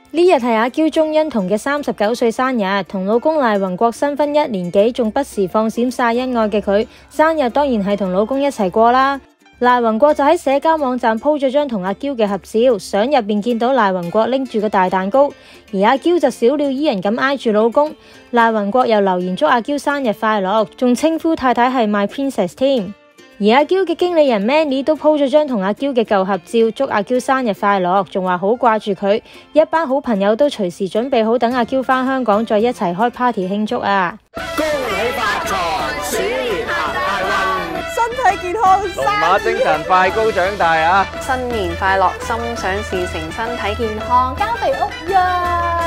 呢日係阿嬌鍾欣彤嘅39歲生日，同老公賴宏國新婚1年幾，仲不時放閃晒恩愛嘅佢，生日當然係同老公一齊過啦。賴宏國就喺社交網站 po 咗張同阿嬌嘅合照，相入邊見到賴宏國拎住個大蛋糕，而阿嬌就小鳥依人咁挨住老公。賴宏國又留言祝阿嬌生日快樂，仲稱呼太太係 My Princess 添。而阿嬌嘅經理人 Manny 都 po 咗張同阿嬌嘅舊合照，祝阿嬌生日快樂，仲話好掛住佢。一班好朋友都隨時準備好等阿嬌返香港再一齊開 party 慶祝啊！ 恭喜發財，鼠年行大運， 身體健康， 龍馬精神，快高長大啊！ 新年快樂，心想事成，身體健康，交地屋呀！